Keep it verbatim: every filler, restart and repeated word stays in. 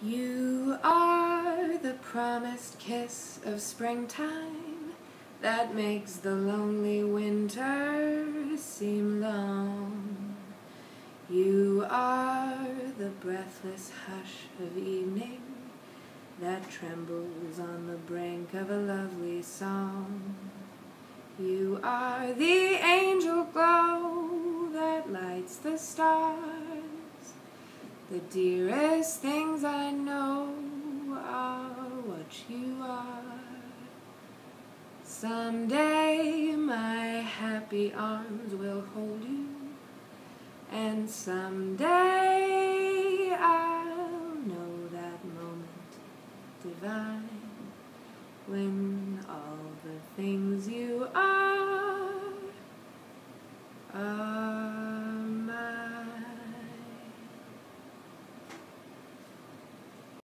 You are the promised kiss of springtime that makes the lonely winter seem long. You are the breathless hush of evening that trembles on the brink of a lovely song. You are the angel glow that lights the stars. The dearest things I know are what you are. Someday my happy arms will hold you, and someday